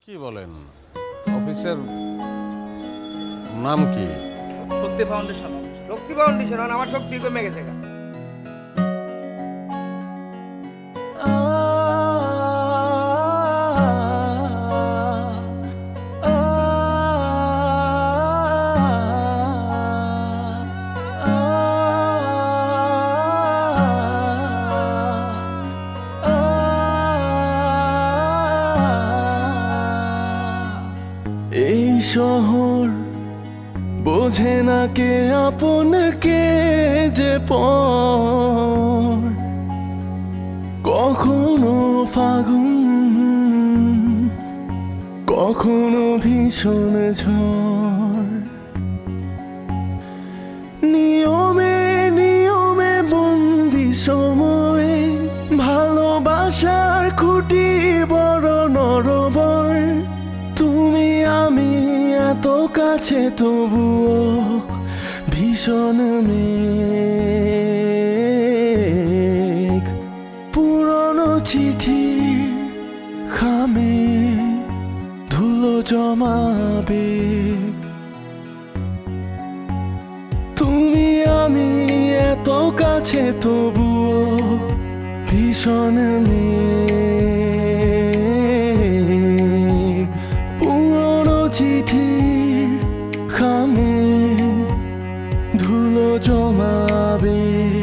কি বলেন? অফিসের নাম কি? শক্তি ফাউন্ডেশন। শক্তি ফাউন্ডেশন আমার শক্তি কমে গেছে গা। এই শহর বোঝে না কে আপন কে যে পর, কখনো ফাগুন কখনো ভীষণ ঝড়। নিয়মে নিয়মে বন্দি সময়, ভালোবাসার খুঁটি বড় নরবর। তুমি আমি এত কাছে তবুও ভীষণ মেঘ। পুরনো চিঠির খামে ধুলো জমাবে। তুমি আমি এত কাছে তবুও ভীষণ মেঘ। পুরনো চিঠির খামে ধুলো জমাবে।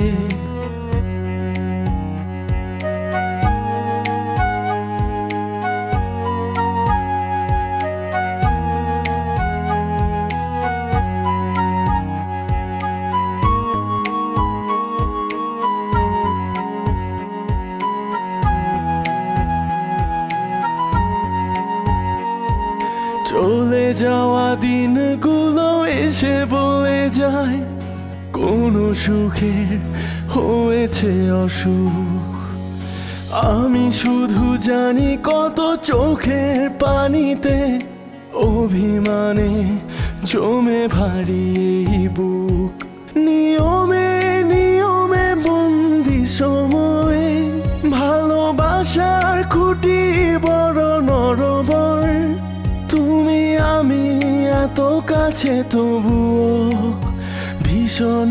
চলে যাওয়া দিনগুলো এসে বলে যায়, কোনো সুখের হয়েছে অসুখ। আমি শুধু জানি কত চোখের পানিতে অভিমানে জমে ভারী এই বুক। নিয়মে নিয়মে বন্দি সময়, ভালোবাসার খুঁটি বড় নরবর। তুমি আমি এত কাছে তবুও ভীষণ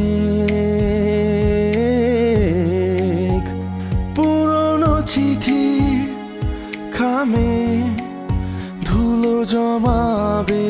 মেঘ। পুরনো চিঠির খামে ধুলো জমাবে।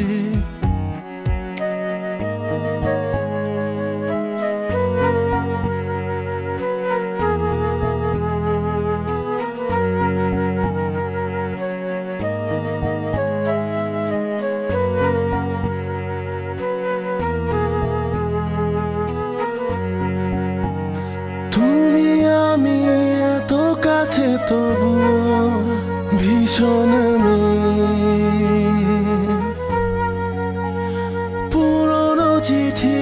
তুমি আমি এত কাছে তবুও ভীষণ মেঘ। পুরনো চিঠি